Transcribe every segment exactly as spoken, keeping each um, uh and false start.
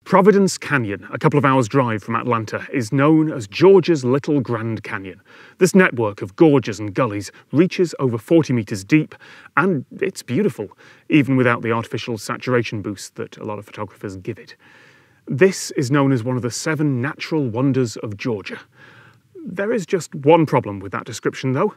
Providence Canyon, a couple of hours' drive from Atlanta, is known as Georgia's Little Grand Canyon. This network of gorges and gullies reaches over forty metres deep, and it's beautiful, even without the artificial saturation boost that a lot of photographers give it. This is known as one of the seven natural wonders of Georgia. There is just one problem with that description, though.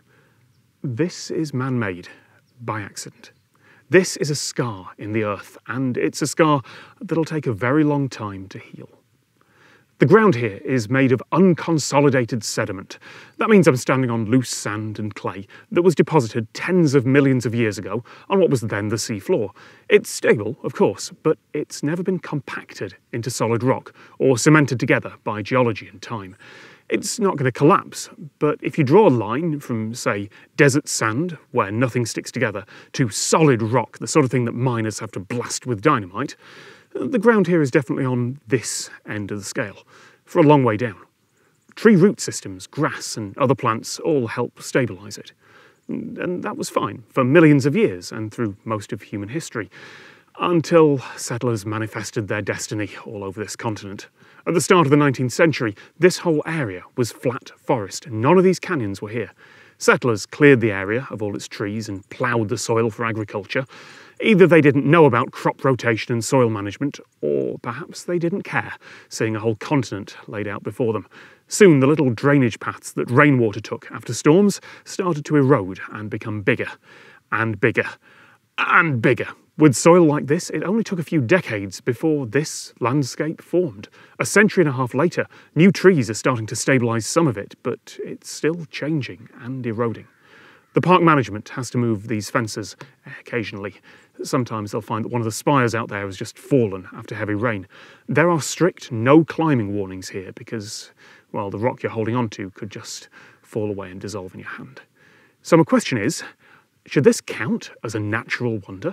This is man-made, by accident. This is a scar in the earth, and it's a scar that'll take a very long time to heal. The ground here is made of unconsolidated sediment. That means I'm standing on loose sand and clay that was deposited tens of millions of years ago on what was then the sea floor. It's stable, of course, but it's never been compacted into solid rock or cemented together by geology and time. It's not going to collapse, but if you draw a line from, say, desert sand, where nothing sticks together, to solid rock, the sort of thing that miners have to blast with dynamite, the ground here is definitely on this end of the scale, for a long way down. Tree root systems, grass and other plants all help stabilise it. And that was fine for millions of years and through most of human history, until settlers manifested their destiny all over this continent. At the start of the nineteenth century, this whole area was flat forest. None of these canyons were here. Settlers cleared the area of all its trees and ploughed the soil for agriculture. Either they didn't know about crop rotation and soil management, or perhaps they didn't care, seeing a whole continent laid out before them. Soon the little drainage paths that rainwater took after storms started to erode and become bigger, and bigger, and bigger. With soil like this, it only took a few decades before this landscape formed. A century and a half later, new trees are starting to stabilise some of it, but it's still changing and eroding. The park management has to move these fences occasionally. Sometimes they'll find that one of the spires out there has just fallen after heavy rain. There are strict no climbing warnings here because, well, the rock you're holding onto could just fall away and dissolve in your hand. So my question is, should this count as a natural wonder?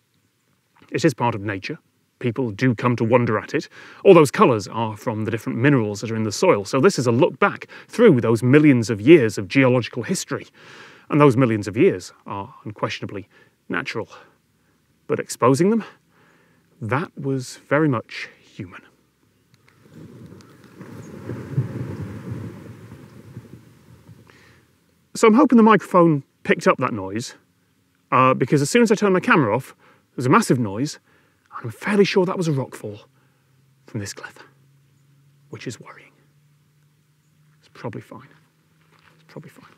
It is part of nature. People do come to wonder at it. All those colours are from the different minerals that are in the soil, so this is a look back through those millions of years of geological history. And those millions of years are unquestionably natural. But exposing them, that was very much human. So I'm hoping the microphone picked up that noise, uh, because as soon as I turned my camera off, there was a massive noise, and I'm fairly sure that was a rockfall from this cliff, which is worrying. It's probably fine. It's probably fine.